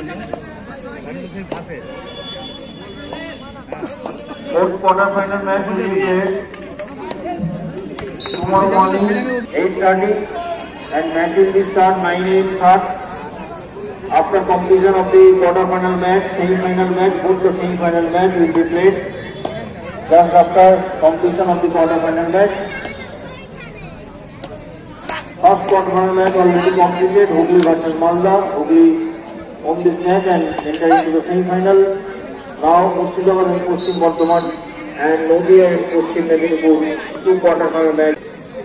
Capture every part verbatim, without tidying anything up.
Fourth quarter final match will be played tomorrow morning eight thirty and match will be start nine a m start. After completion of the quarter final match, semi-final match, both the semi-final match will be played just after completion of the quarter final match. First quarter final match already completed, Hooghly versus Malda. Hooghly won this match and entered into the semi-final. Now Murshidabad and Paschim Bardhaman and Nadia and Paschim Medinipur, two quarter final match.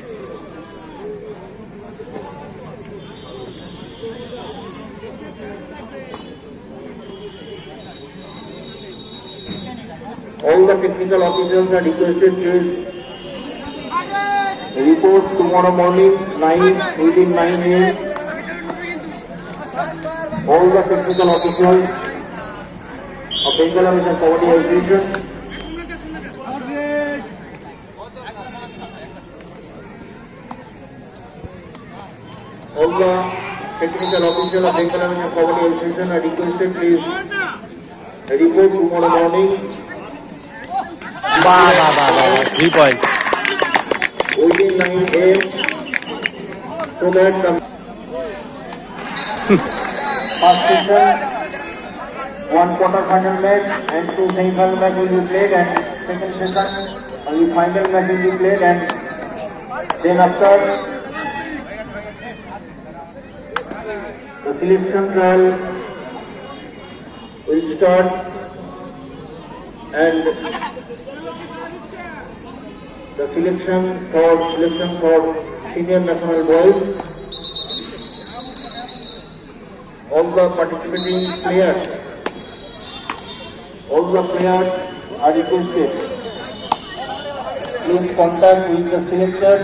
All the technical officials are requested to report tomorrow morning nine within nine a m All the technical officials of Bengal Mission Kabaddi Association. All the technical officials of Bengal Mission Kabaddi Association are requested please report tomorrow morning. Wow, wow, wow, wow. Three points. Within nine a m so that the first session, one quarter final match and two semi-final match will be played, and second session, only final match will be played, and then after the selection trial will start, and the selection for selection for senior national boys. All the participating players, all the players are requested. Please contact with the selector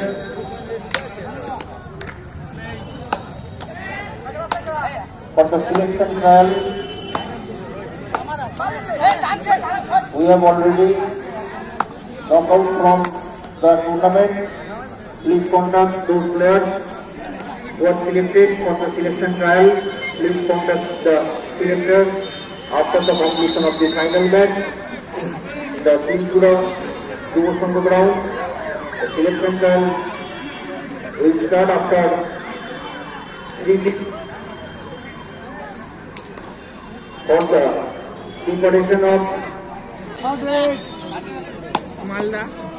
for the selection trial. We have already knocked out from the tournament. Please contact those players who are selected for the selection trial. Please contact the selectors after the completion of the final match. The Tilpura Yuva Sangha ground. The selection trial will start after three weeks for the preparation of Malda.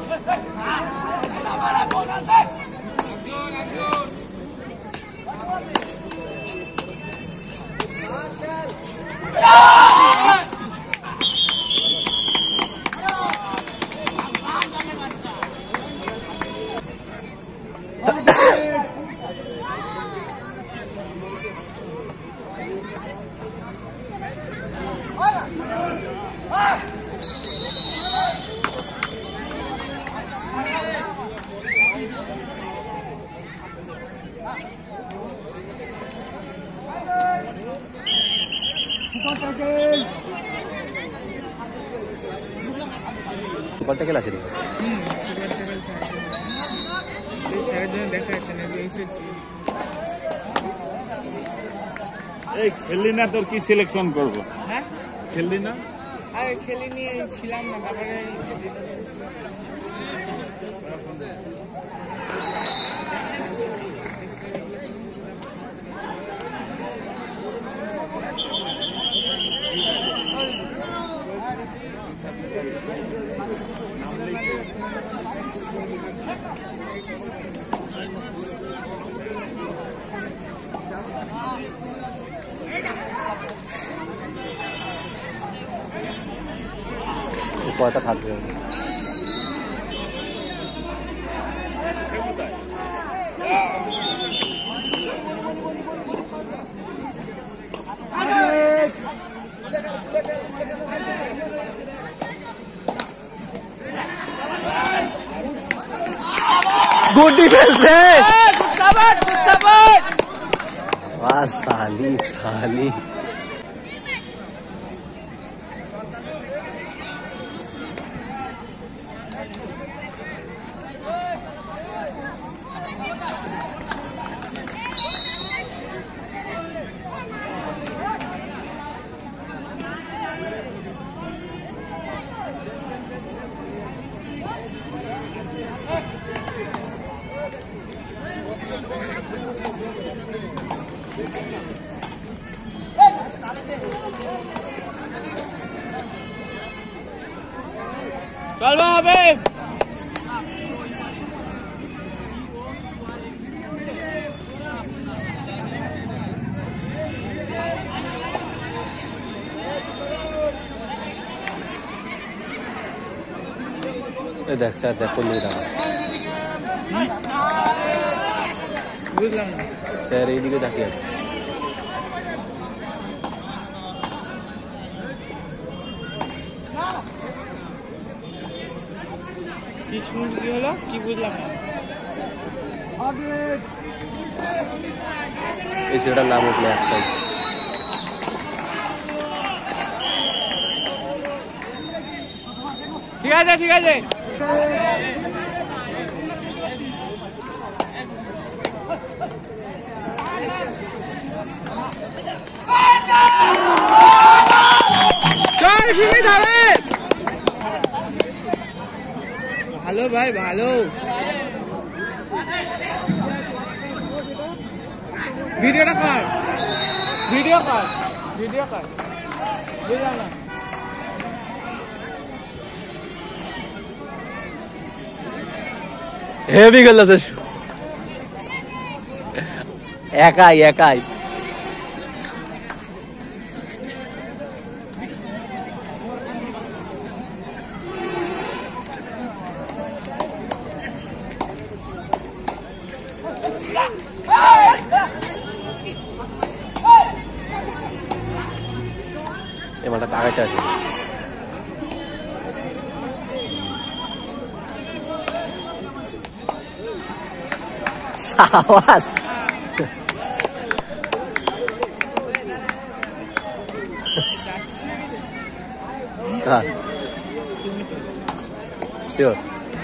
Super tackle আছে দেখো। হুম super tackle ছাড়া এই সারা জন্য দেখা যাচ্ছে না এই এই খেললি না তোর কি সিলেকশন করব? হ্যাঁ খেললি না? আরে খেলি নিয়ে ছিলাম না তারপরে কয়টা থাকবে? गुड डिफेंस है। Good support good support. वाह साली साली চল হবে দেখ স্যার দেখ কোন দিকে টাকা বুঝলাম না স্যার এইদিকে তাকিয়ে আছে কি শুন কি হলো কি বুঝলাম না এই ছেলেটার নাম উঠলো একটাই ঠিক আছে ঠিক আছে চল সুমিত হবে ভালো ভাই ভালো ভিডিওটা কর ভিডিও কর ভিডিও কর বুঝলাম না হেভি খেলছে একাই একাই এমাটা তাকাইতে আছে সাবাস কার শিওর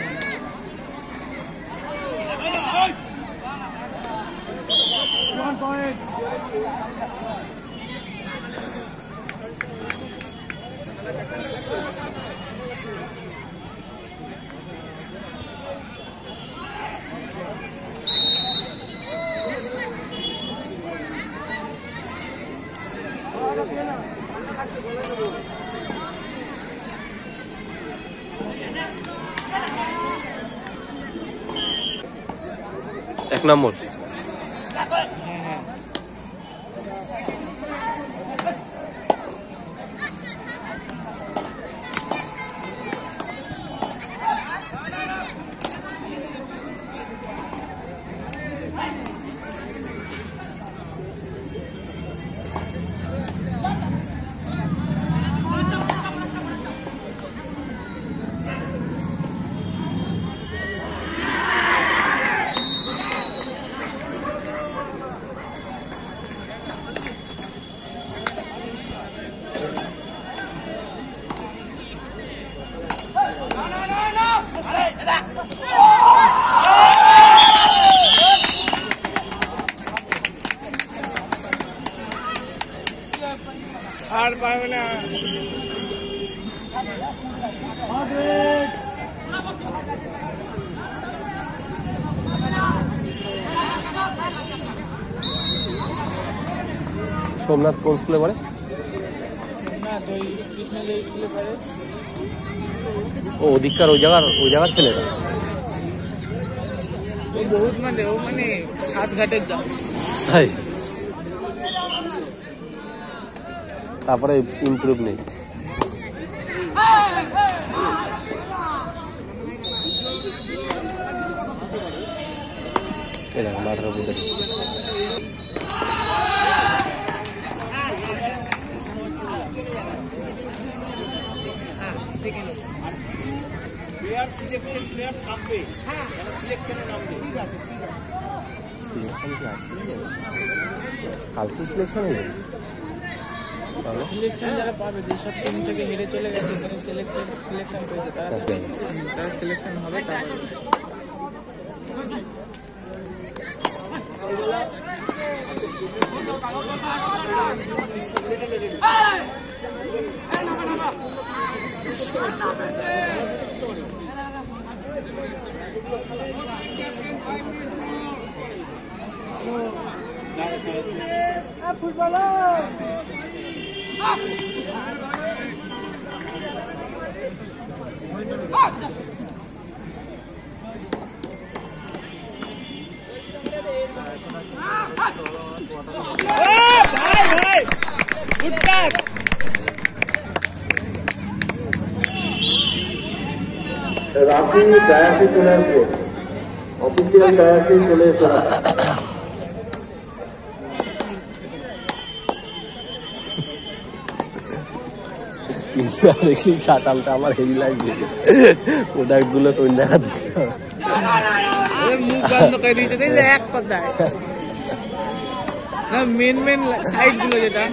এক নম্বর আর পারবে না সোমনাথ কোন স্কুলে পড়ে না তো কৃষ্ণ যে স্কুলে পড়ে ও ওদিককার ওই জায়গার ওই জায়গার ছেলেটা ও বহুত মানে ও মানে সাত ঘাটের যা তাই তারপরে ইমপ্রুভ নেই এই দেখো মাঠের উপর দেখো সিলেকশন প্লেয়ার থাকবে হ্যাঁ সিলেকশনে নামবে ঠিক আছে সিলেকশন কি আছে কালকে সিলেকশন হয়ে যাবে সিলেকশন যারা পাবে যেসব টিম থেকে হেরে চলে গেছে তারা সিলেক্টেড সিলেকশন পেয়েছে তারা তারা সিলেকশন হবে তারপরে ভাই ভাই গুড টাচ রাফি ডায়াসে চলে আসবে, অফিসিয়াল ডায়াসে চলে এসে দেখলি চাতালটা আমার হেভি লাগছে, প্রোডাক্ট গুলো কোন জায়গা মুখ বন্ধ করে দিয়েছে দেখলে এক কথায় না মেন মেন সাইড গুলো যেটা